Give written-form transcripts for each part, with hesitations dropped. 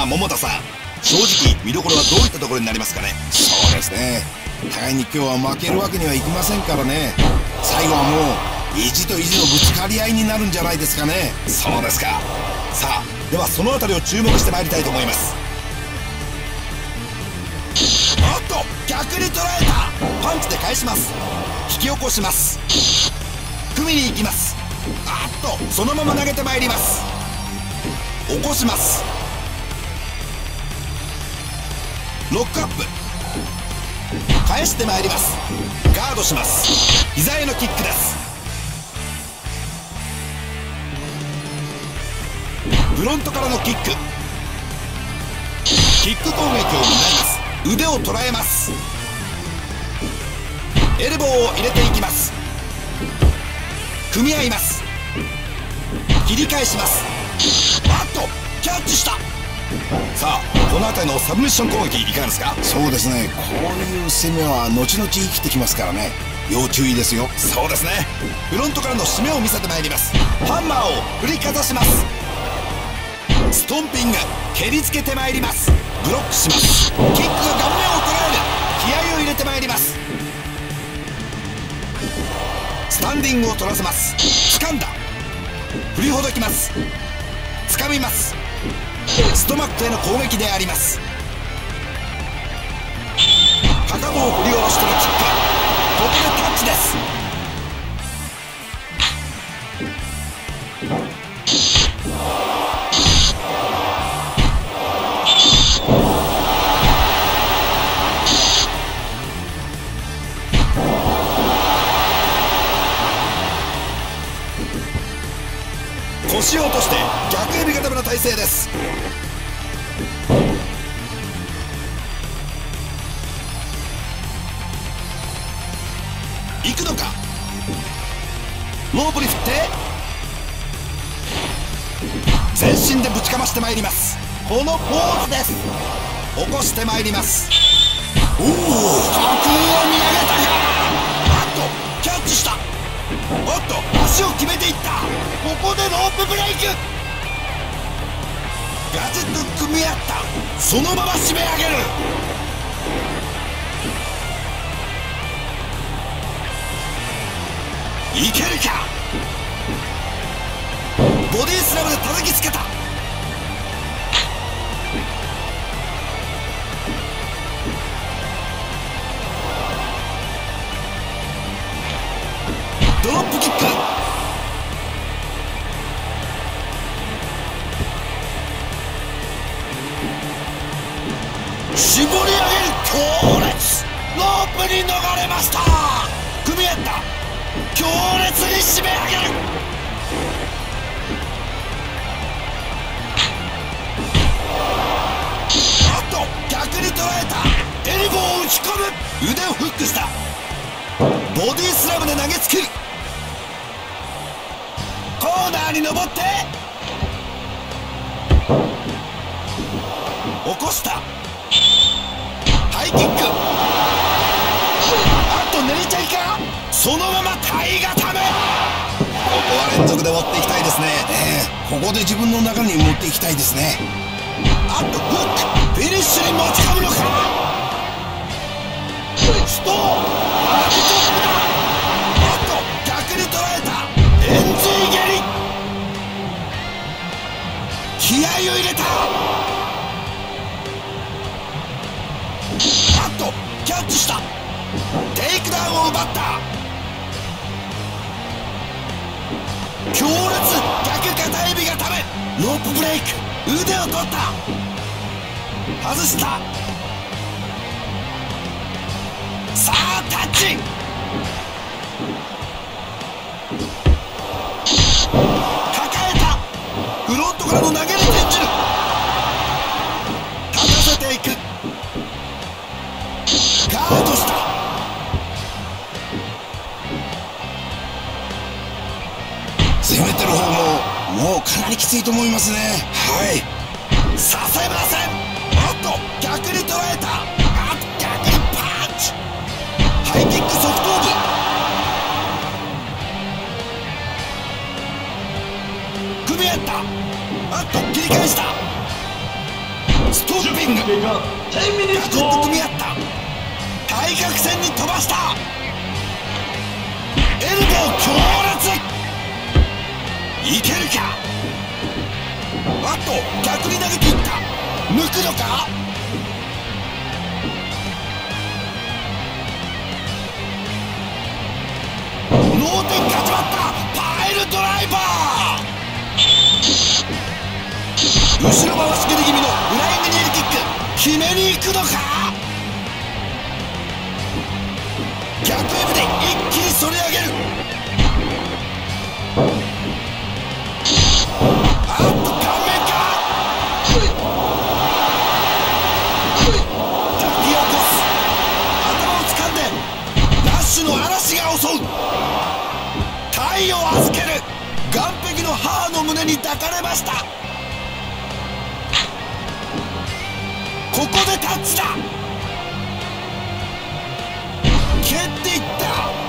さあ桃田さん、正直見どころはどういったところになりますかね。 そうですね、互いに今日は負けるわけにはいきませんからね。最後はもう意地と意地のぶつかり合いになるんじゃないですかね。 そうですか。さあではそのあたりを注目してまいりたいと思います。おっと逆に捉えた。パンチで返します。引き起こします。組みに行きます。あっとそのまま投げてまいります。起こします。ロックアップ返してまいります。ガードします。膝へのキックです。フロントからのキック攻撃を担います。腕を捉えます。エルボーを入れていきます。組み合います。切り返します。あっとキャッチした。さあこの辺りのサブミッション攻撃いかがですか。 そうですね、こういう攻めは後々生きてきますからね、要注意ですよ。 そうですね、フロントからの締めを見せてまいります。ハンマーを振りかざします。ストンピング蹴りつけてまいります。ブロックします。キックが顔面を捉える。気合を入れてまいります。スタンディングを取らせます。掴んだ。振りほどきます。掴みます。ストマックへの攻撃であります。片方を振り下ろしてのキック、ここでタッチです。腰を落として逆エビ固めの体勢です。行くのか。ロープに振って全身でぶちかましてまいります。このポーズです。起こしてまいります。おお、架空を見上げたか。あっとキャッチした。おっと足を決めていった。ここでロープブレイク。ガジェット組み合った。そのまま締め上げる。いけるか。ボディスラムで叩きつけた。ドロップキック。絞り上げる。強烈。ロープに逃れました。組み合った。強烈に締め上げる。あっと逆に捉えた。エルボーを打ち込む。腕をフックした。ボディスラムで投げつける。コーナーに登って起こした。ハイキック。あと寝れちゃいか。そのまま体固め。ここは連続で持っていきたいですね。 ここで自分の中に持っていきたいですね。 あとフック。フィニッシュに持ち込むのか。ストーン。あっと逆に捉えた。エンジー蹴り。気合を入れた。あっとキャッチした。テイクダウンを奪った。強烈逆片エビがため。ロープブレイク。腕を取った。外した。さあタッチ。抱えた。フロントからの投げる転じる。立たせていく。ガードした。 攻めてる方もうかなりきついと思いますね。はい、 させません。おっと逆に捉えた。あっ逆にパンチ。ハイキック側頭部組み合った。あっと切り返した。 ストッピング。ガチッと組み合った。対角線に飛ばした。エルボー強烈。いけるか。あと逆に投げていった。抜くのか。脳天始まった。パイルドライバー。後ろ回し蹴り気味のフライングニールキック。決めに行くのか。逆エブで一気に反り上げる。あっと顔面か。抱き起こす。頭を掴んでラッシュの嵐が襲う。体を預ける。岸壁の母の胸に抱かれました。ここでタッチだ。蹴っていった。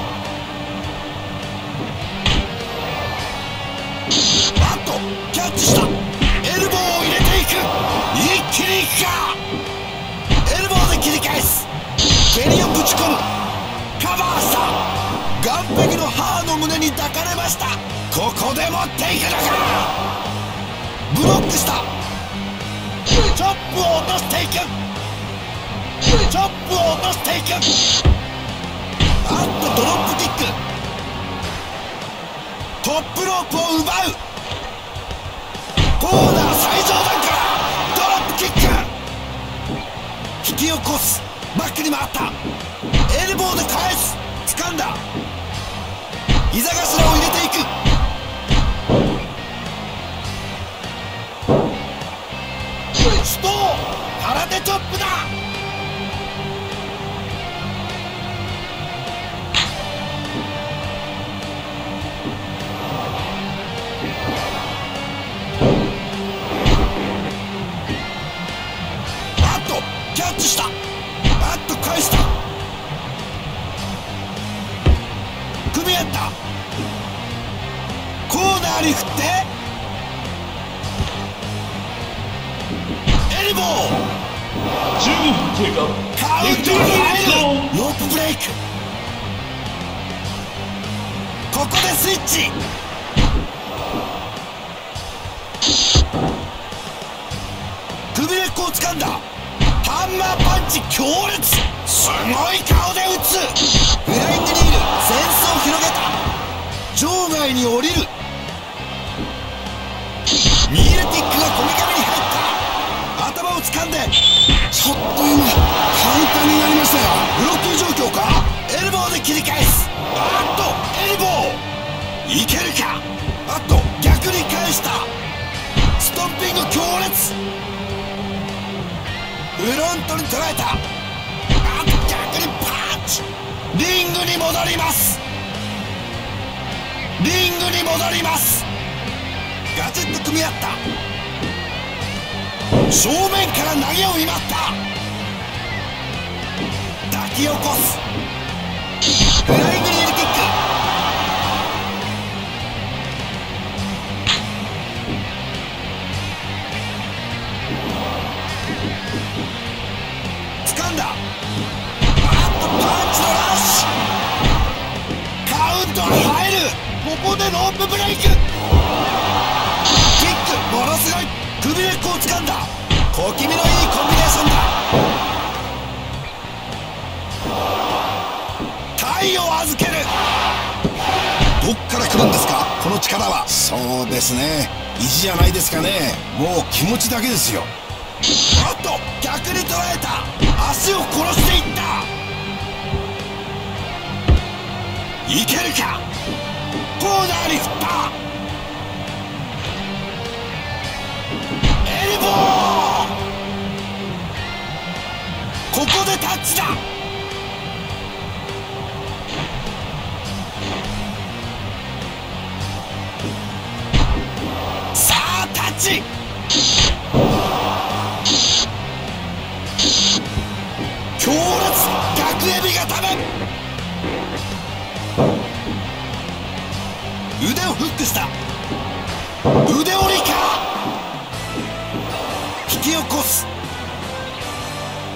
バットキャッチした。エルボーを入れていく。一気にいくか。エルボーで切り返す。蹴りをぶち込む。カバーした。岸壁の母の胸に抱かれました。ここで持っていくのか。ブロックした。チョップを落としていく。チョップを落としていく。あっとドロップキック。トップロープを奪う。コーナー最上段からドロップキック。引き起こす。バックに回った。エルボーで返す。掴んだ。膝頭を入れていく。ストー空手チョップだ。バットキャッチした。バット返した。組み合った。コーナーに振ってエルボー。 15分経過。 カウントに入る。ロープブレイク。ここでスイッチ。首根っこを掴んだ。ハンマーパンチ強烈。すごい顔で打つ。フライングニール。センスを広げた。場外に降りる。ニールティックがこめかみに入った。頭を掴んで。 ちょっと今カウンターになりましたよ。 ブロッキング状況か。エルボーで切り返す。あっとエルボーいけるか。あっと逆に返した。ストッピング強烈。フロントに捉えた。あっと逆にパンチ。リングに戻ります。リングに戻ります。ガチッと組み合った。正面から投げを見舞った。抱き起こす。フライングニールキック。掴んだ。あっとパンチのラッシュ。カウントは入る。ここでロープブレイク。キックものすごい。首根っこを掴んだ。小気味のいいコンビネーションだ。体を預ける。 どっから来るんですか、この力は。そうですね、意地じゃないですかね。もう気持ちだけですよ。 おっと逆に捉えた。足を殺していった。いけるか。コーナーに振った。エルボー。ここでタッチだ。さあタッチ。強烈逆エビ固め。腕をフックした。腕折りか。引き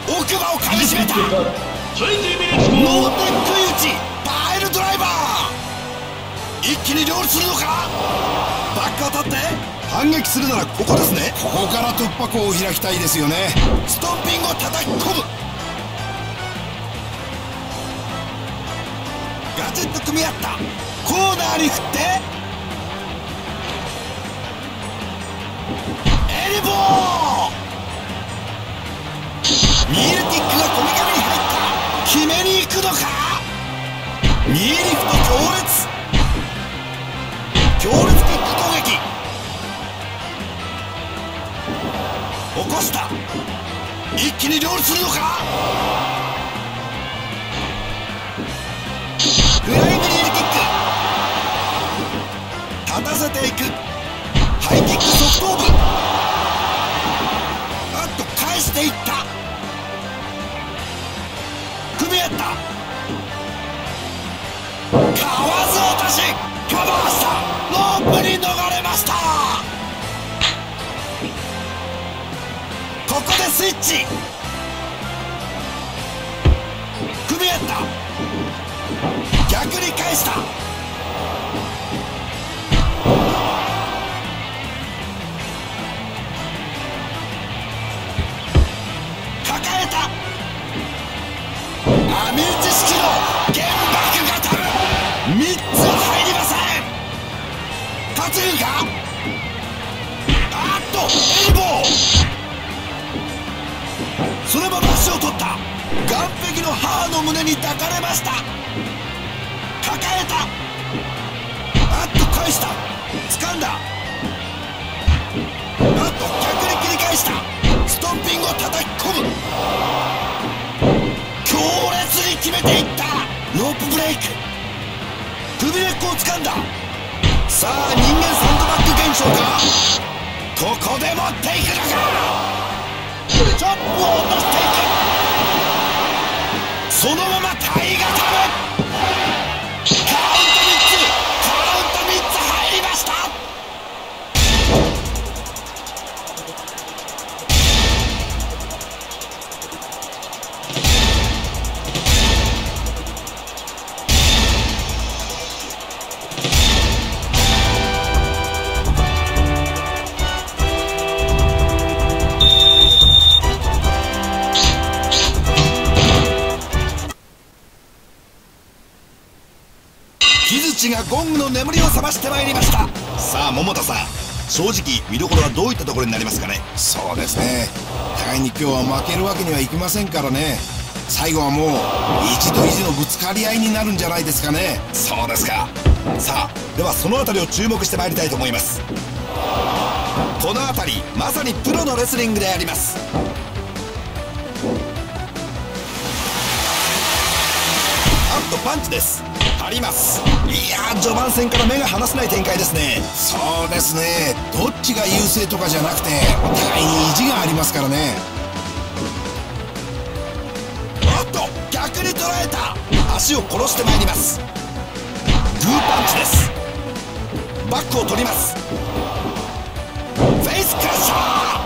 奥歯をかみしめた。ノーテック打ちパイルドライバー、一気に両立するのか。バック当たって反撃するならここですね。 ここから突破口を開きたいですよね。 ストンピングを叩き込む。ガチッと組み合った。コーナーに振ってエルボー、ニールキックがこめかみに入った。決めに行くのか。ニーリフト強烈キック攻撃。起こした。一気に両立するのか。フライングニールキック立たせていく。ハイキック側頭部、あっと返していった。組み合った。かわず落としカバーした。ロープに逃れました。ここでスイッチ。組み合った。逆に返した。抱えた。網打ち式の原爆型。3つは入りません。担ぐか。あっとエルボー、そのまま足を取った。岸壁の母の胸に抱かれました。抱えた。あっと返した。掴んだ。あっと逆に切り返した。ストンピングを叩き込む。強烈に決めていった。ロープブレイク。首根っこを掴んだ。さあ人間サンドバッグ現象か。ここで持っていくのか。チョップを落としていく。そのまま体がたむ。カウント3つ入りました。木槌がゴングの眠りを覚ましてまいりました。さあ桃田さん、正直見どころはどういったところになりますかね。 そうですね、互いに今日は負けるわけにはいきませんからね。最後はもう意地と意地のぶつかり合いになるんじゃないですかね。 そうですか。さあではその辺りを注目してまいりたいと思います。この辺りまさにプロのレスリングであります。あっとパンチです。あります。いやー、序盤戦から目が離せない展開ですね。 そうですね、どっちが優勢とかじゃなくてお互いに意地がありますからね。 おっと逆に捉えた。足を殺してまいります。グーパンチです。バックを取ります。フェイスクラッシャ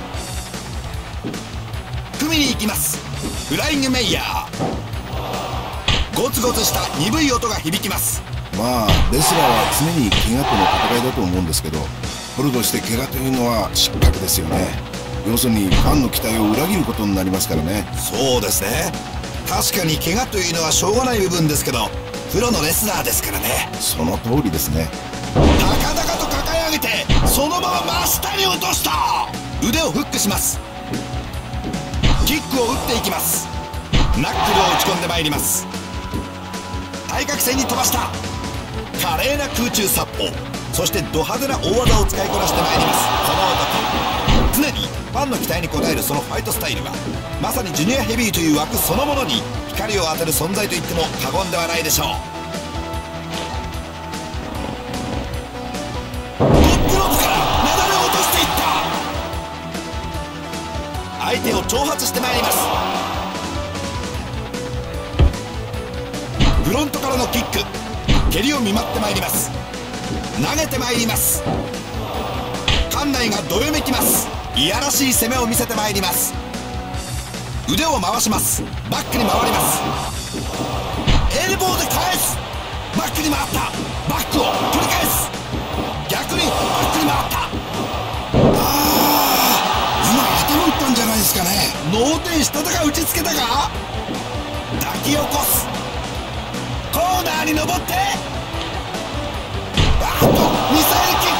ー。組みに行きます。フライングメイヤー。ゴツゴツした鈍い音が響きます。 まあレスラーは常に怪我との戦いだと思うんですけど、プロとして怪我というのは失格ですよね。要するにファンの期待を裏切ることになりますからね。 そうですね、確かに怪我というのはしょうがない部分ですけど、プロのレスラーですからね。 その通りですね。 高々と抱え上げてそのまま真下に落とした。腕をフックします。キックを打っていきます。ナックルを打ち込んでまいります。対角線に飛ばした。華麗な空中殺法、そしてド派手な大技を使いこなしてまいります。この男、常にファンの期待に応えるそのファイトスタイルはまさにジュニアヘビーという枠そのものに光を当てる存在と言っても過言ではないでしょう。トップロープからなだれを落としていった。相手を挑発してまいります。フロントからのキック、蹴りを見舞ってまいります。投げてまいります。館内がどよめきます。いやらしい攻めを見せてまいります。 腕を回します。バックに回ります。エルボーで返す。バックに回った。バックを取り返す。逆にバックに回った。 今頭打ったんじゃないですかね。 脳天したたか打ちつけたか。抱き起こす。コーナーに登って、ミサイルキッ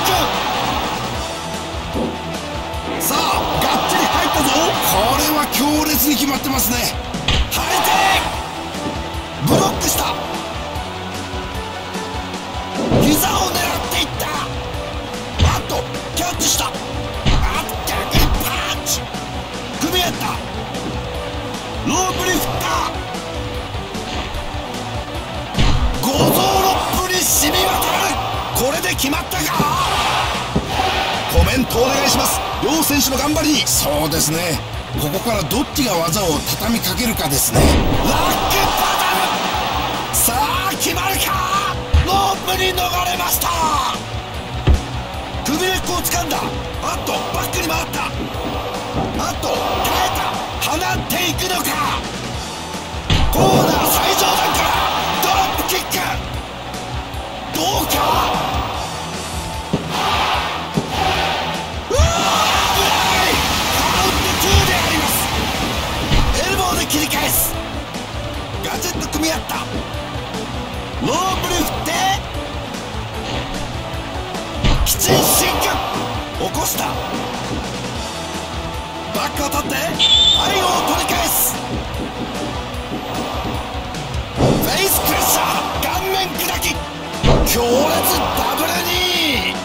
ク。さあがっちり入ったぞ。 これは強烈に決まってますね。 張り手ブロックした。膝を狙っていった。キャッチした。逆にパンチ。組み合った。ロープに振った。五臓六腑に染み渡る。これで決まったか。コメントお願いします。両選手の頑張りに。 そうですね、ここからどっちが技を畳みかけるかですね。 ラックパターン。さあ決まるか。ロープに逃れました。首根っこを掴んだ。バックに回った。耐えた。放っていくのか。コーナー最上段からドロップキック。どうか。危ない。カウント2であります。エルボーで切り返す。ガチッと組み合った。ロープに振ってきちんシンク起こした。バックを取って背後を取り返す。フェイスクラッシャー顔面砕き。強烈ダブルに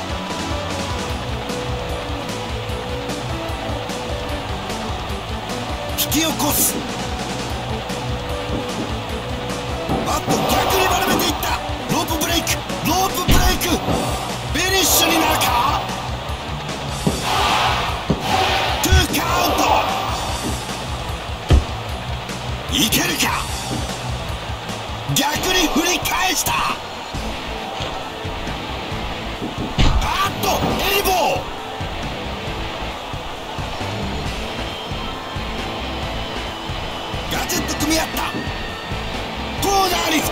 引き起こす。逆に丸めていった。ロープブレイク。フィニッシュになるか。2カウントいけるか。逆に振り返した。エルボー。ガチッと組み合った。コーナーに振った。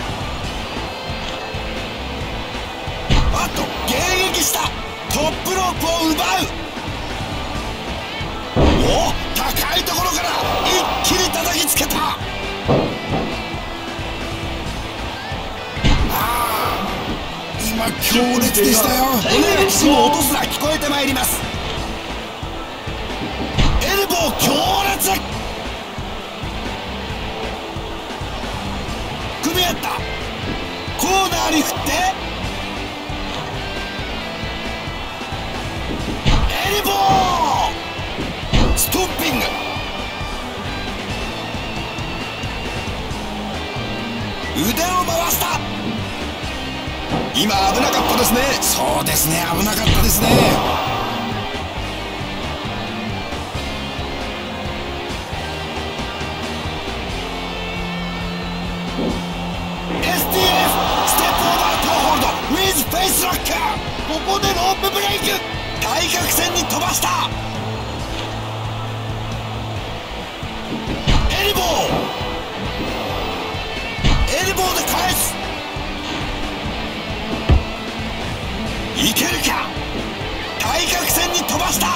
迎撃した。トップロープを奪う。高いところから一気に叩きつけた。 今強烈でしたよ。 骨が岸を落とすな聞こえてまいります。エルボー強烈。組み合った。コーナーに振ってエルボー。ストッピング。腕を回した。今危なかったですね。 そうですね、危なかったですね。 STF ステップオーバートーホールドウィズフェイスロック。ここでロープブレイク。対角線に飛ばした。エルボーで返す。いけるか。対角線に飛ばした。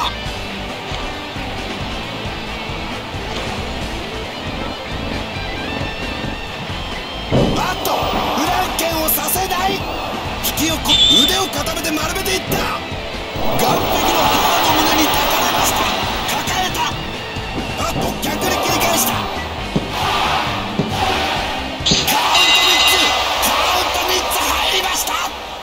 フランケンをさせない。腕を固めて丸めていった。岸壁の母の胸に抱かれました。抱えた。逆に切り返した。カウント3つ入りました。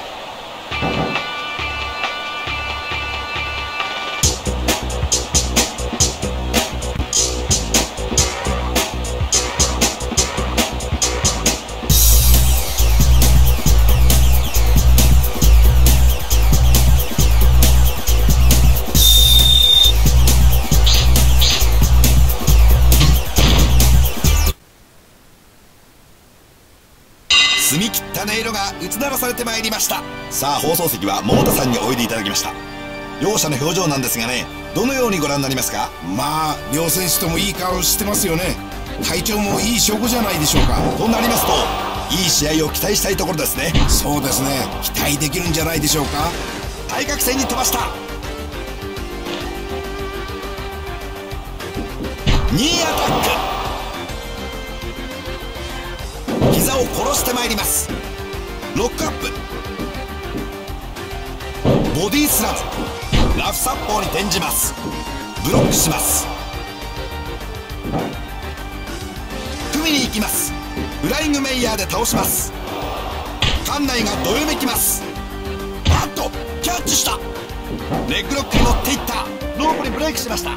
澄み切った音色が打ち鳴らされてまいりました。さあ放送席は桃田さんにおいでいただきました。両者の表情なんですがね、 どのようにご覧になりますか？ まあ両選手ともいい顔してますよね。体調もいい証拠じゃないでしょうか。 となりますといい試合を期待したいところですね。 そうですね、期待できるんじゃないでしょうか。 対角線に飛ばした。ニーアタック。膝を殺してまいります。ロックアップ。ボディスラム。ラフサッポーに転じます。ブロックします。組みに行きます。フライングメイヤーで倒します。館内がどよめきます。バットキャッチした。レッグロックに持っていった。ロープにブレイクしました。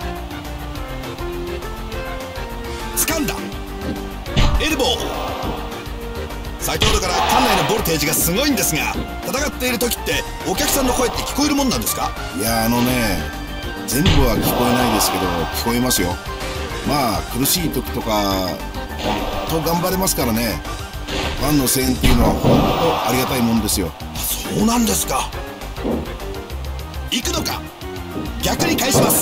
掴んだ。エルボー。先ほどから館内のボルテージがすごいんですが、戦っている時ってお客さんの声って聞こえるもんなんですか？ いや全部は聞こえないですけど聞こえますよ。まあ苦しい時とかほんと頑張れますからね。ファンの声援っていうのはほんとありがたいもんですよ。 そうなんですか。行くのか。逆に返します。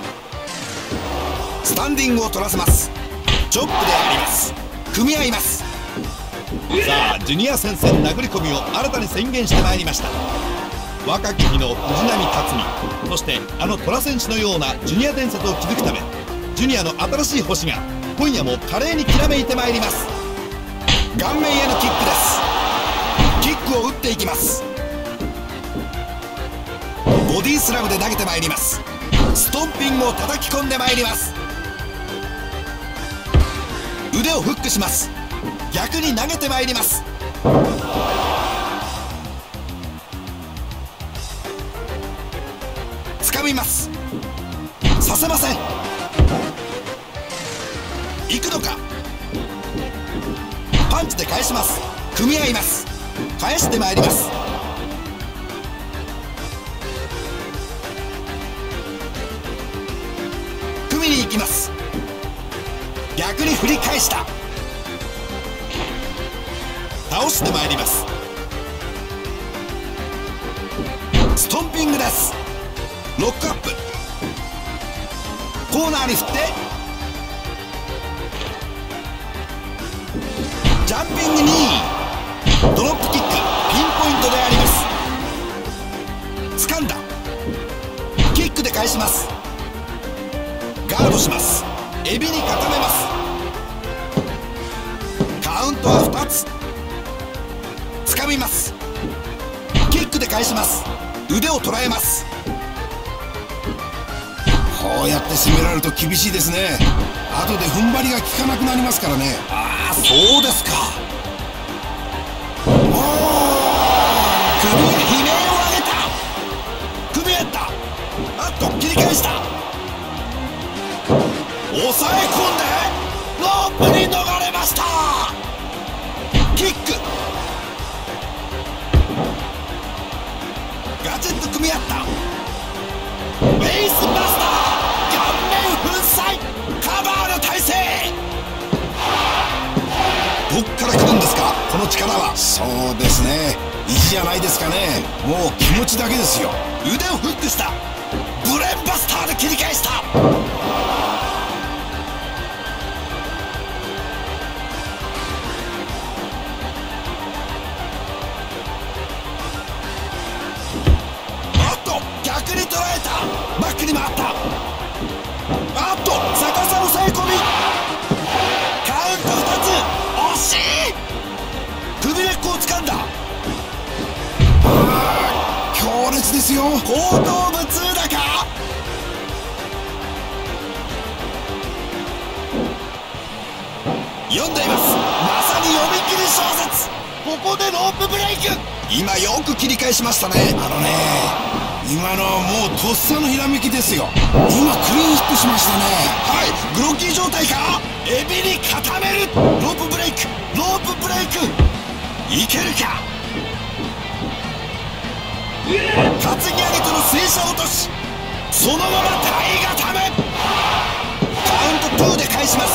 スタンディングを取らせます。チョップであります。組み合います。さあジュニア戦線殴り込みを新たに宣言してまいりました。若き日の藤波辰巳、そしてあの虎選手のようなジュニア伝説を築くため、ジュニアの新しい星が今夜も華麗にきらめいてまいります。顔面へのキックです。キックを打っていきます。ボディスラムで投げてまいります。ストンピングを叩き込んでまいります。腕をフックします。逆に投げてまいります。掴みます。させません。行くのか。パンチで返します。組み合います。返してまいります。組みに行きます。逆に振り返した。倒してまいります。ストンピングです。ロックアップ。コーナーに振ってジャンピングニー。ドロップキック。ピンポイントであります。掴んだ。キックで返します。ガードします。エビに固めます。カウントは2つ。掴みます。キックで返します。腕を捉えます。 こうやって攻められると厳しいですね。後で踏ん張りが効かなくなりますからね。 ああ、そうですか。首が悲鳴を上げた。首やった。あっと切り返した。抑え込んでロープに逃れました。キック。ガチッと組み合った。ベースバスター。顔面粉砕。カバーの体勢。どっから来るんですか、この力は。 そうですね、意地じゃないですかね。もう気持ちだけですよ。 腕をフックした。ブレーンバスターで切り返した。逆に捉えた。バックに回った。あっと逆さ抑え込み。カウント2つ。惜しい。首根っこを掴んだ。 強烈ですよ。 後頭部痛打か。読んでいます。まさに読み切り小説。ここでロープブレイク。今よく切り返しましたね。 今のはもうとっさのひらめきですよ。今クリーンヒットしましたね。 はい、グロッキー状態か。エビに固める。ロープブレイク。ロープブレイク。いけるか。担ぎ上げての正射落とし。そのまま体固め。カウント2で返します。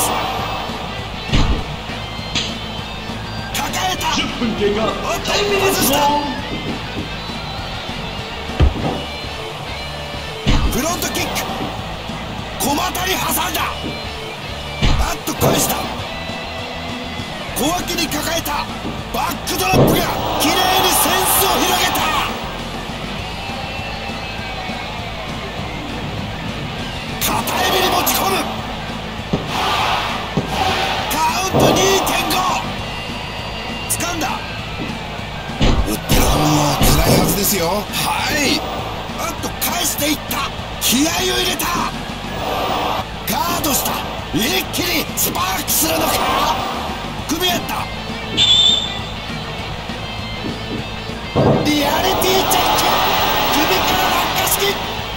抱えた。 10分経過。 おっと外した。振フロントキック、小股に挟んだ。バッと返した。小脇に抱えたバックドロップがきれいにセンスを広げた。片指に持ち込む。カウント 2.5。 掴んだ。 打ってる方も辛いはずですよ。 はい、あっと返していった。気合を入れた。ガードした。一気にスパークするのか。組み合った。リアリティチェック。首から落下式。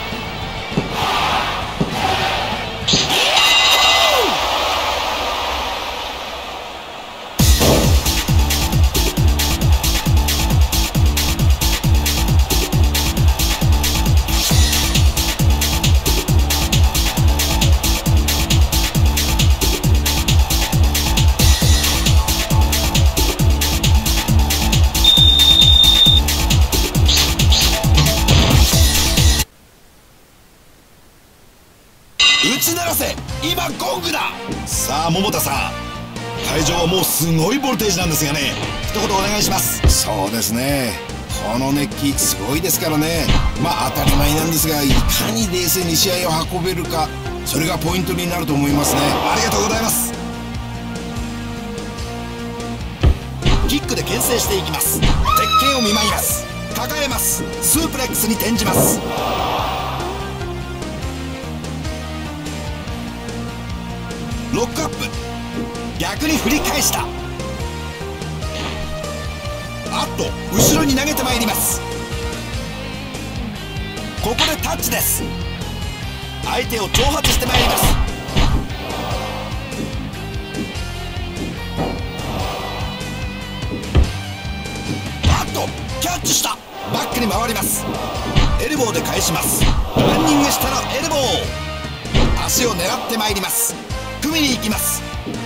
打ち鳴らせ。今ゴングだ。さあ桃田さん、会場はもうすごいボルテージなんですがね、一言お願いします。 そうですね、この熱気すごいですからね。まあ当たり前なんですが、いかに冷静に試合を運べるか、それがポイントになると思いますね。 ありがとうございます。キックで牽制していきます。鉄拳を見舞います。抱えます。スープレックスに転じます。ロックアップ。逆に振り返した。あっと後ろに投げてまいります。ここでタッチです。相手を挑発してまいります。あっとキャッチした。バックに回ります。エルボーで返します。ランニングしたらエルボー。足を狙ってまいります。組みに行きます。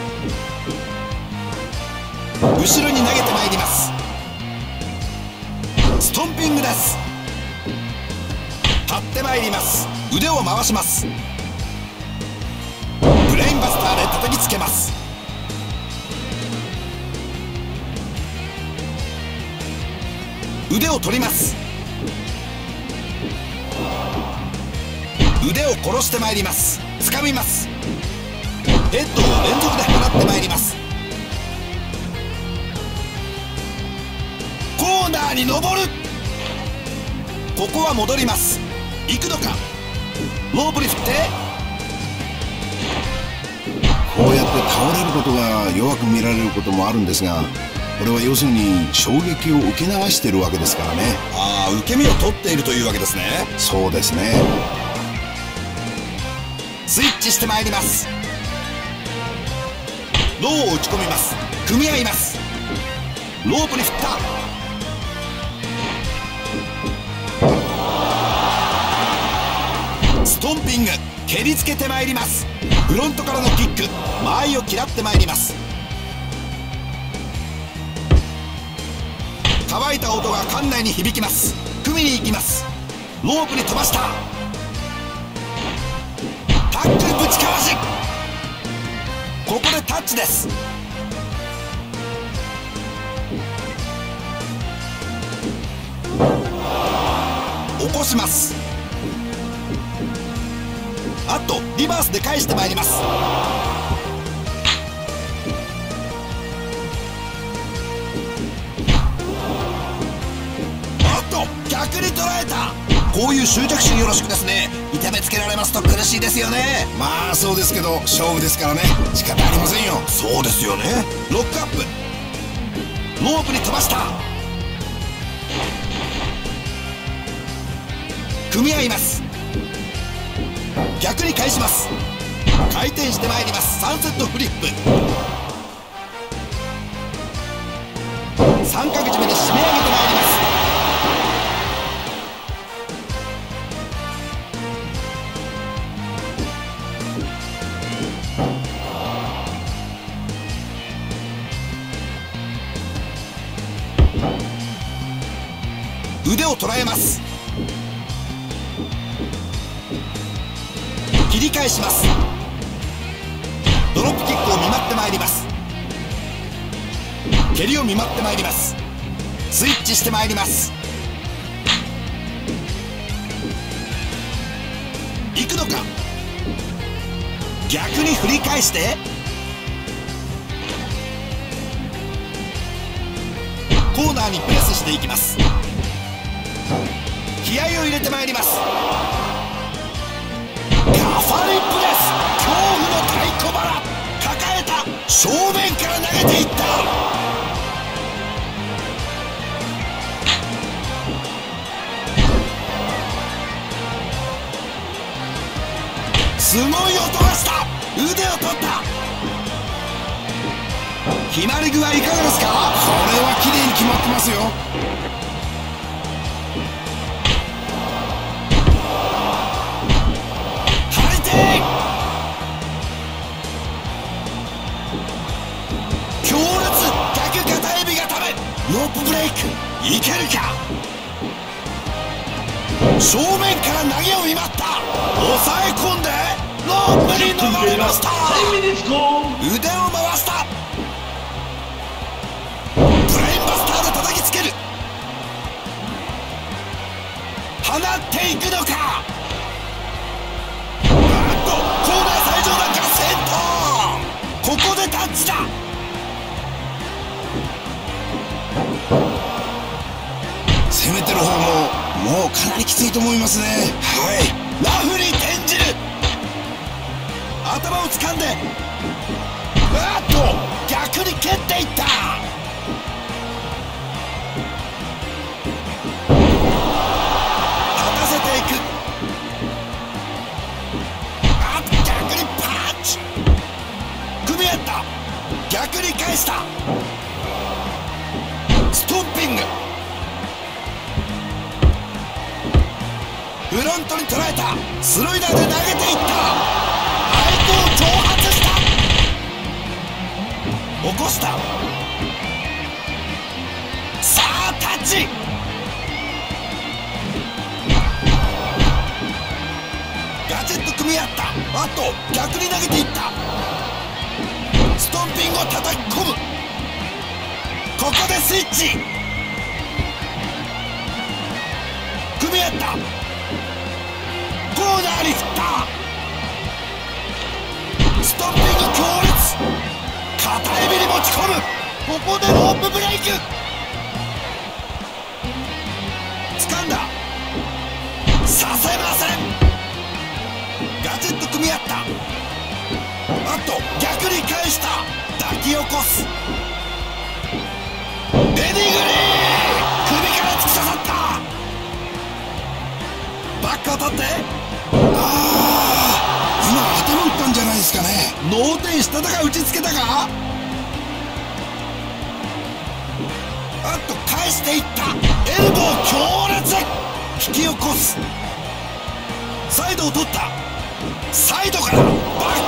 後ろに投げてまいります。ストンピングです。立ってまいります。腕を回します。ブレインバスターで叩きつけます。腕を取ります。腕を殺してまいります。掴みます。ヘッドを連続で放ってまいります。コーナーに登る。ここは戻ります。行くのか。ロープに振って。 こうやって倒れることが弱く見られることもあるんですが、これは要するに衝撃を受け流しているわけですからね。 ああ、受け身を取っているというわけですね。 そうですね。 スイッチしてまいります。ローを打ち込みます。組み合います。ロープに振った。ストンピング。蹴りつけてまいります。フロントからのキック。間合いを嫌ってまいります。乾いた音が館内に響きます。組みに行きます。ロープに飛ばした。タックルぶちかわし。ここでタッチです。起こします。あとリバースで返してまいります。あと逆に捉えた。こういう執着心よろしくですね。痛めつけられますと苦しいですよね。 まあそうですけど、勝負ですからね、仕方ありませんよ。 そうですよね。ロックアップ。ロープに飛ばした。組み合います。逆に返します。回転してまいります。サンセットフリップ。三角締めで締め上げてまいります。腕を捉えます。 り返します。ドロップキックを見舞ってまいります。蹴りを見舞ってまいります。スイッチしてまいります。行くのか。逆に振り返してコーナーにプレスしていきます。気合を入れてまいります。ガファリップです。恐怖の太鼓腹。抱えた。正面から投げていった。すごい音がした。腕を取った。決まり具合いかがですか。 これは綺麗に決まってますよ。 張り手。強烈逆片エビがためロープブレイクいけるか。正面から投げを見舞った。抑え込んでロープに逃れました。腕を回した。ブレインバスターで叩きつける。放っていくのか。コーナー最上段から先頭。ここでタッチだ。 攻めてる方ももうかなりきついと思いますね。はい。 ラフに転じる。頭を掴んで逆に蹴っていった。立たせていく。逆にパンチ。組み合った。逆に返した。ストンピング。フロントに捉えた。スロイダーで投げていった。相手を挑発した。起こした。さあタッチ。ガチッと組み合った。逆に投げていった。ストンピングを叩き込む。ここでスイッチ。組み合った。コーナーに振った。ストッピング強烈。片エビに持ち込む。ここでロープブレイク。掴んだ。させません。ガチッと組み合った。逆に返した。抱き起こす。エディグリー。首から突き刺さった。バックを取って。 今頭打ったんじゃないですかね。 脳天したたか打ちつけたか。返していった。エルボー強烈。引き起こす。サイドを取った。サイドからバックドロッ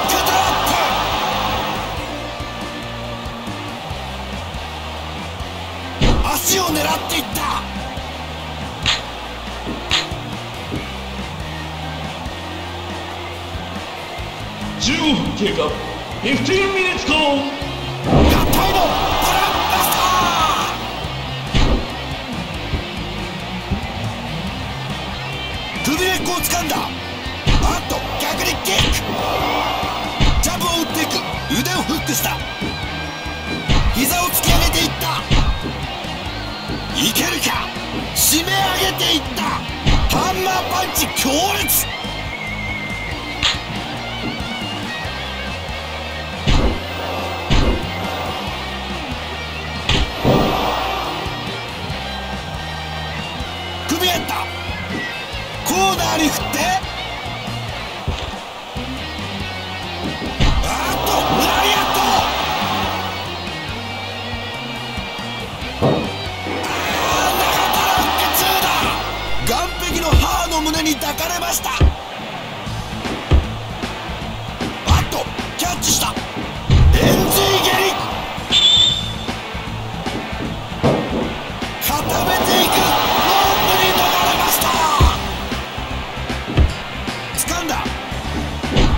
プ。足を狙っていった。 15分経過。15 minutes gone。 合体のバランバスター。首根っこを掴んだ。逆にキック。ジャブを打っていく。腕をフックした。膝を突き上げていった。いけるか。締め上げていった。ハンマーパンチ強烈。組み合った。コーナーに振って。ラリアット。岸壁の母の胸に抱かれました。キャッチした。円髄蹴り。固めていく。ロープに逃れました。掴んだ。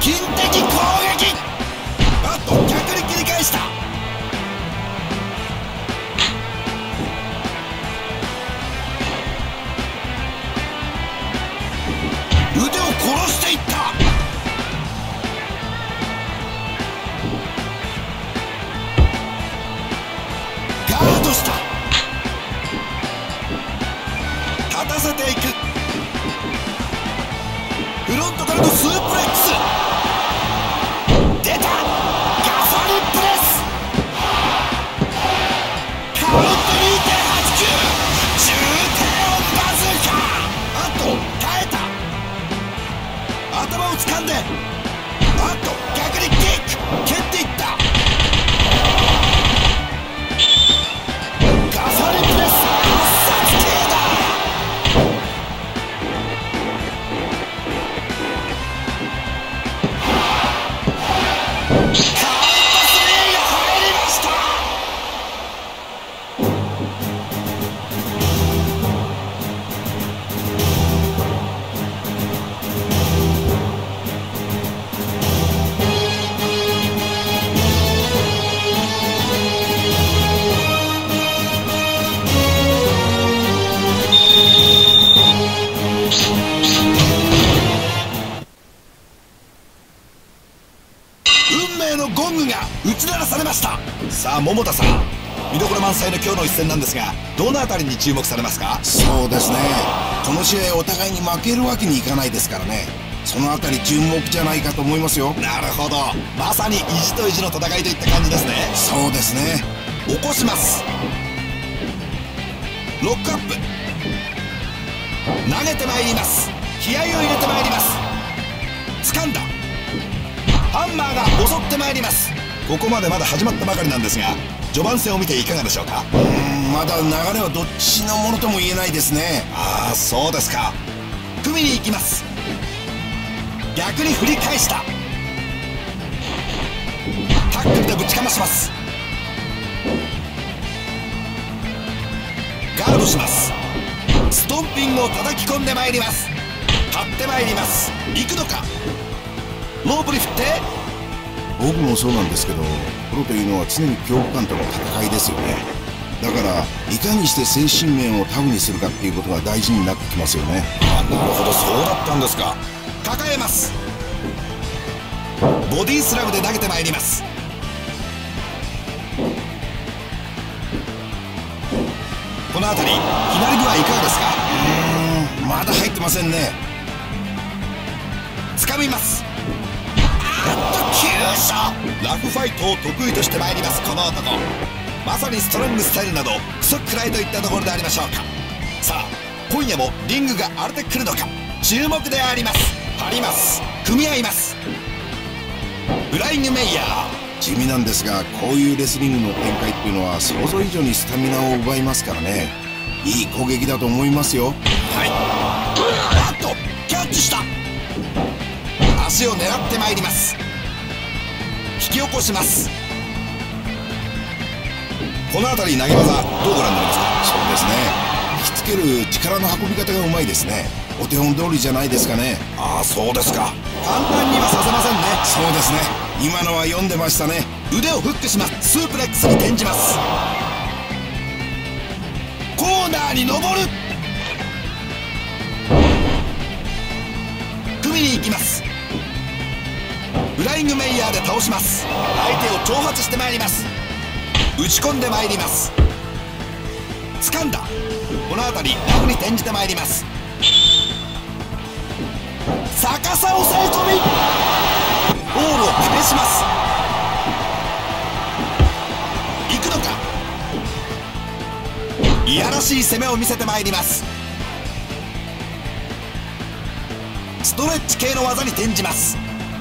ゴングが打ち鳴らされました。さあ桃田さん、見どころ満載の今日の一戦なんですが、どのあたりに注目されますか？ そうですね、この試合お互いに負けるわけにいかないですからね、そのあたり注目じゃないかと思いますよ。 なるほど、まさに意地と意地の戦いといった感じですね。 そうですね。 起こします。ロックアップ、投げてまいります。気合を入れてまいります。掴んだ。ハンマーが襲ってまいります。ここまでまだ始まったばかりなんですが、序盤戦を見ていかがでしょうか？ まだ流れはどっちのものとも言えないですね。 ああ、そうですか。組みに行きます。逆に振り返した。タックルでぶちかまします。ガードします。ストンピングを叩き込んでまいります。勝ってまいります。行くのか。ロープに振って。 僕もそうなんですけど、プロというのは常に恐怖感との戦いですよね。だからいかにして精神面をタフにするかっていうことが大事になってきますよね。 あ、なるほど、そうだったんですか。抱えます。ボディースラムで投げてまいります。この辺り決まり具合いかがですか？ まだ入ってませんね。 掴みます。急所。ラフファイトを得意としてまいりますこの男。まさにストロングスタイルなどクソくらいといったところでありましょうか。さあ今夜もリングが荒れてくるのか、注目であります。張ります。組み合います。フライングメイヤー。 地味なんですが、こういうレスリングの展開っていうのは想像以上にスタミナを奪いますからね。いい攻撃だと思いますよ。 はい。あっとキャッチした。足を狙ってまいります。引き起こします。この辺り投げ技どうご覧になりますか？ そうですね、引きつける力の運び方がうまいですね。お手本通りじゃないですかね。 ああ、そうですか。簡単にはさせませんね。 そうですね、今のは読んでましたね。 腕をフックします。スープレックスに転じます。コーナーに登る。組みに行きます。フライングメイヤーで倒します。相手を挑発してまいります。打ち込んでまいります。掴んだ。この辺りラフに転じてまいります。逆さ押さえ込み。ボールを返します。行くのか。いやらしい攻めを見せてまいります。ストレッチ系の技に転じます。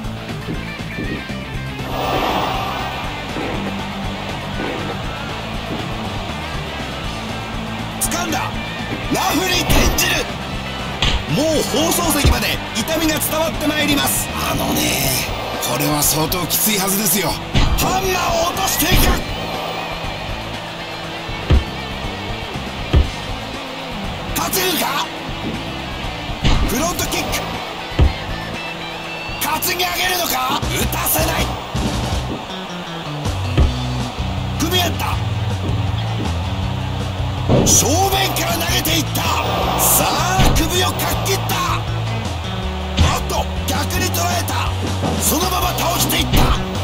掴んだ。ラフに転じる。もう放送席まで痛みが伝わってまいります。 これは相当きついはずですよ。 ハンマーを落としていく。勝てるか。フロントキック。担ぎ上げるのか。打たせない。組み合った。正面から投げていった。さあ首をかっ切った。あっと逆に捉えた。そのまま倒していった。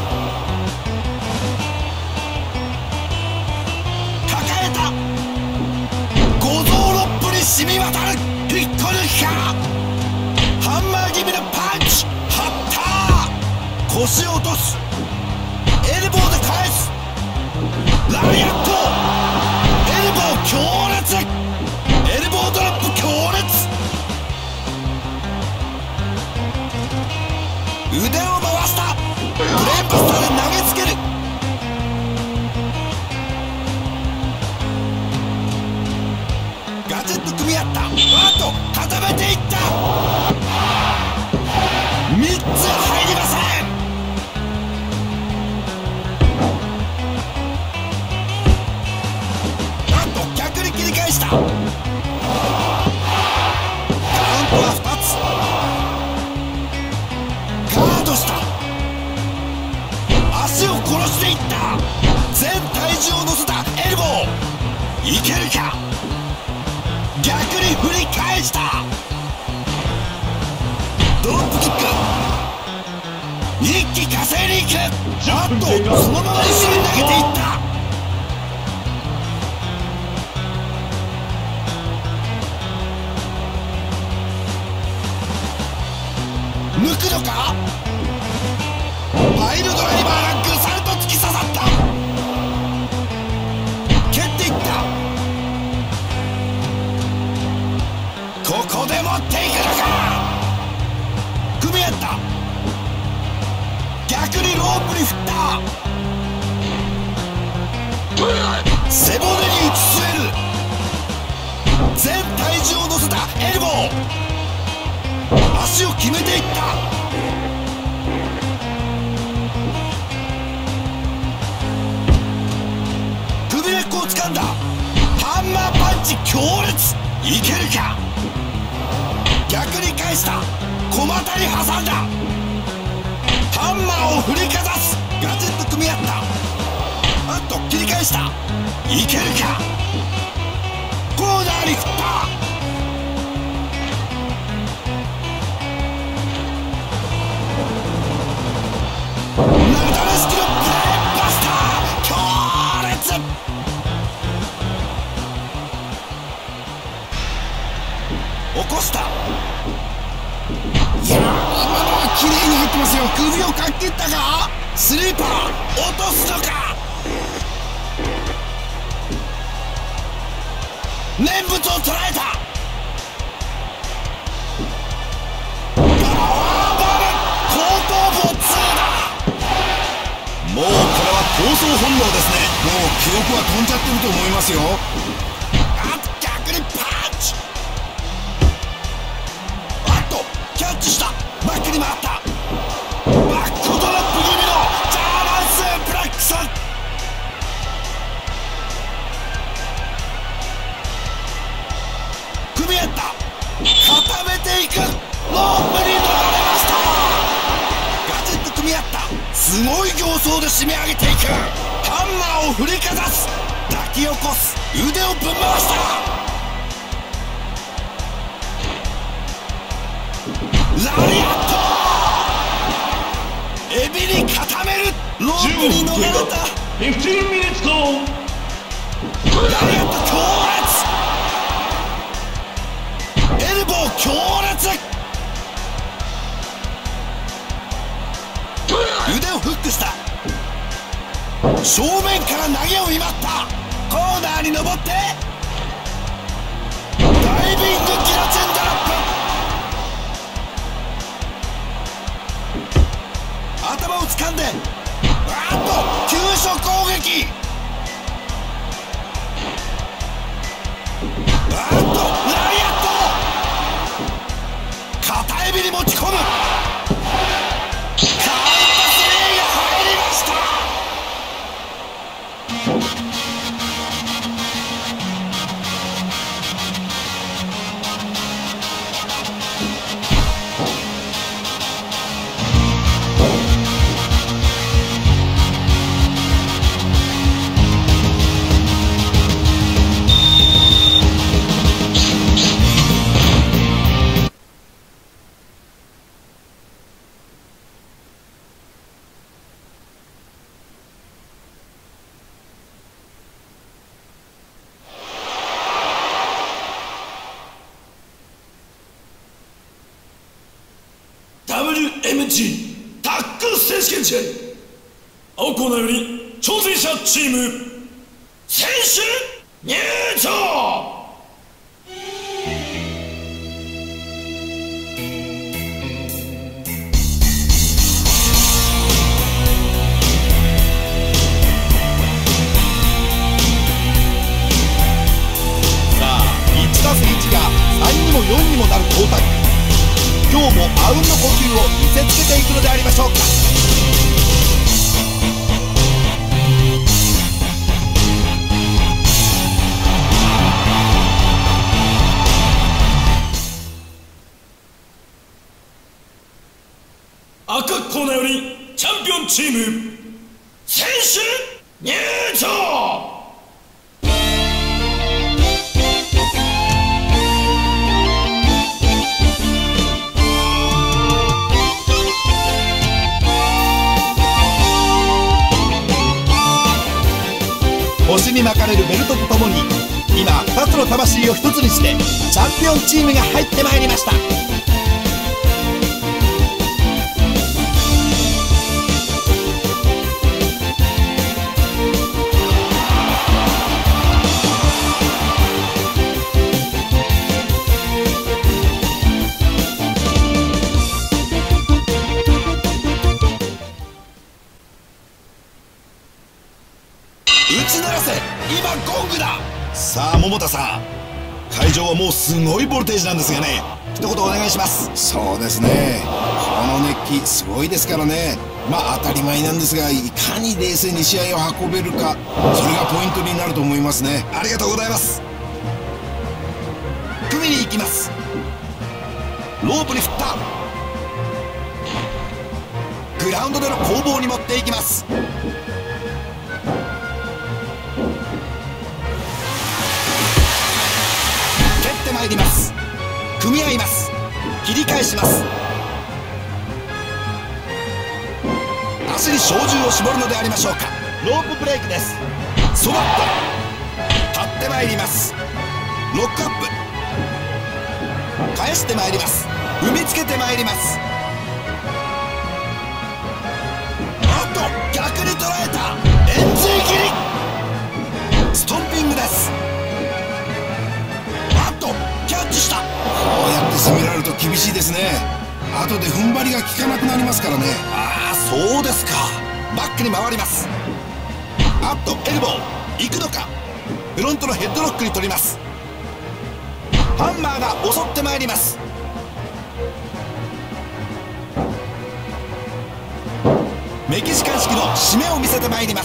抱えた。五臓六腑に染み渡る。引っこ抜きか。ハンマー気味のパンチ。張った。腰を落とす。エルボーで返す。ラリアット。エルボー強烈。エルボードロップ強烈。腕を回した。ブレーンバスターで投げつける。ガチッと組み合った。あと固めていった。3つ入りません。 足を殺していった。全体重を乗せたエルボー、いけるか。逆に振り返した。ドロップキック、一気稼いでいく。あっとそのまま後ろに投げていった。抜くのか。パイルドライバーがぐさっと突き刺さった。蹴っていった。ここで持っていくのか。組み合った。逆にロープに振った。背骨に打ち据える。全体重を乗せたエルボー、足を決めていった。首根っこを掴んだ。ハンマーパンチ強烈、いけるか。逆に返した。小股に挟んだ。ハンマーを振りかざす。ガチッと組み合った。あっと切り返した。いけるか。コーナーに振った。ナダレスキのブレーンバスター、強烈。起こした。いやー、今のは綺麗に入ってますよ。首をかっ切ったか。スリーパー落とすのか。念仏を捉えた。パワーボム、後頭部を2だ。もうこれは闘争本能ですね。もう記憶は飛んじゃってると思いますよ。あっと逆にパンチ。あっとキャッチした。バックに回った。バックドロップ気味のジャーマンスープレックス。組み合った。固めていく。ロープに乗られました。ガチッと組み合った。すごい形相で締め上げていく。ハンマーを振りかざす。抱き起こす。腕をぶん回した。ラリアット、エビに固める。ロープに乗られた。 15 minutes gone。 ラリアット強烈。エルボー強烈。腕をフックした。正面から投げを祝った。コーナーに登ってダイビングギロチンドロップ。頭を掴んで、あっと急所攻撃。あっとラリアット、片エビに持ち込む。 WMG タッグ選手権試合、青コーナーより挑戦者チーム選手入場。 さあ1打数1が3にも4にもなる交代。今日もあうんの呼吸を見せつけていくのでありましょうか。 赤コーナーよりチャンピオンチーム選手入場。 星に巻かれるベルトとともに今2つの魂を1つにしてチャンピオンチームが入ってまいりました。打ち鳴らせ、今ゴングだ。さあ桃田さん、会場はもうすごいボルテージなんですがね、一言お願いします。 そうですね、この熱気すごいですからね。まあ当たり前なんですが、いかに冷静に試合を運べるか、それがポイントになると思いますね。 ありがとうございます。組みに行きます。ロープに振った。グラウンドでの攻防に持っていきます。参ります。組み合います。切り返します。足に照準を絞るのでありましょうか。ロープブレイクです。そばっと立ってまいります。ロックアップ返してまいります。踏みつけてまいります。あっと逆に捉えた。円髄切りストンピングです。キャッチした。こうやって攻められると厳しいですね。後で踏ん張りが効かなくなりますからね。 ああそうですか。バックに回ります。あっとエルボー行くのか。フロントのヘッドロックに取ります。ハンマーが襲ってまいります。メキシカン式の締めを見せてまいります。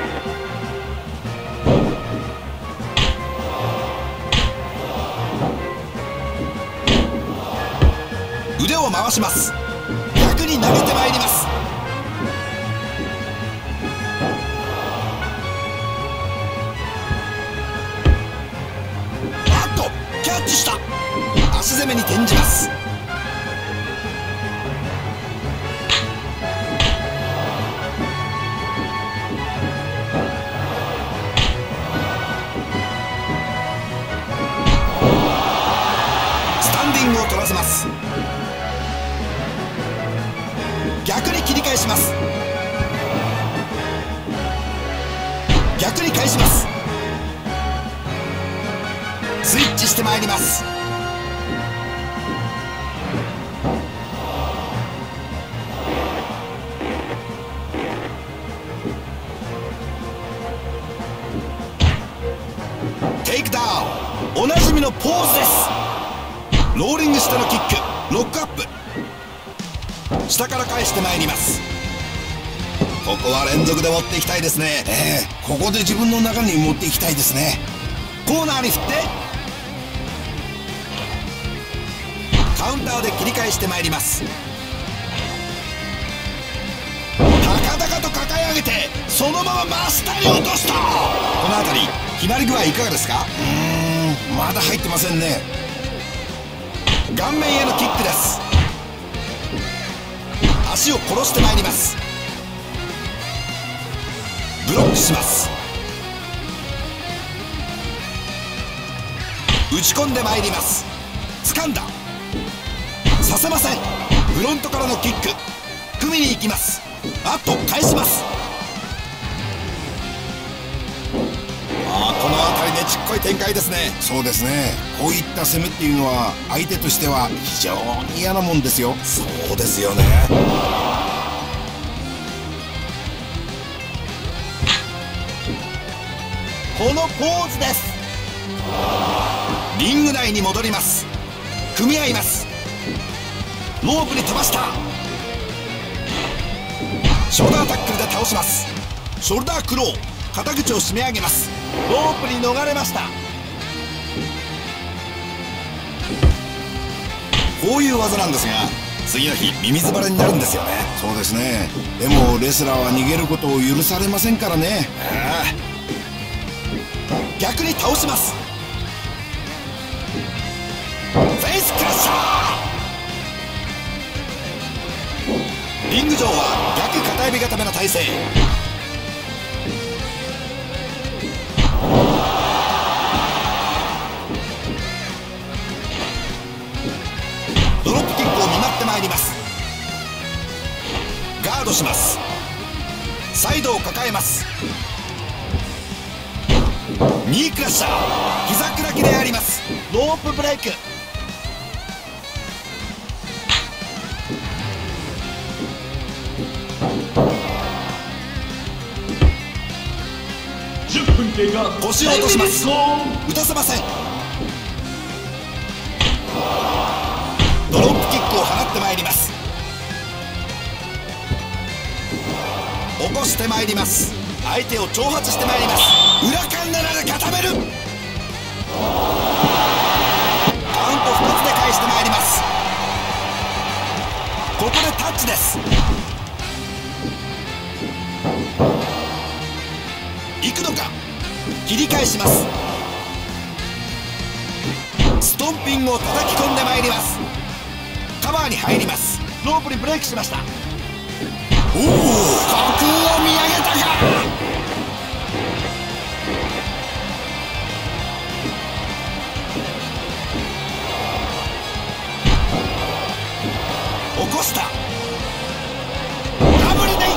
腕を回します。逆に投げてまいります。あっとキャッチした。足攻めに転じます。スタンディングを取らせます。逆に切り返します。逆に返します。スイッチしてまいります。テイクダウンおなじみのポーズです。ローリングしてのキックロックアップ下から返してまいります。ここは連続で持っていきたいですね。 ここで自分の中に持っていきたいですね。 コーナーに振ってカウンターで切り返してまいります。高々と抱え上げてそのまま真下に落とした。この辺り決まり具合いかがですか。 まだ入ってませんね。 顔面へのキックです。足を殺してまいります。ブロックします。打ち込んでまいります。掴んだ。させません。フロントからのキック組みに行きます。あっと返します。この辺りねちっこい展開ですね。 そうですね、こういった攻めっていうのは相手としては非常に嫌なもんですよ。 そうですよね。このポーズです。リング内に戻ります。組み合います。ロープに飛ばした。ショルダータックルで倒します。ショルダークロー肩口を締め上げます。ロープに逃れました。こういう技なんですが次の日ミミズバレになるんですよね。 そうですね。でもレスラーは逃げることを許されませんからね。 逆に倒します。フェイスクラッシャー。リング上は逆片指固めの体勢。ドロップキックを見舞ってまいります。ガードします。サイドを抱えます。ニークラッシャー。膝砕きであります。ロープブレイク。 10分経過。 腰を落とします。打たせません。ドロップキックを放ってまいります。起こしてまいります。相手を挑発してまいります。裏カンナラで固める。カウント2つで返してまいります。ここでタッチです。行くのか。切り返します。ストンピングを叩き込んでまいります。カバーに入ります。ロープにブレイクしました。おお、架空を見上げたか。起こした。ダブルでいった。バックドロッ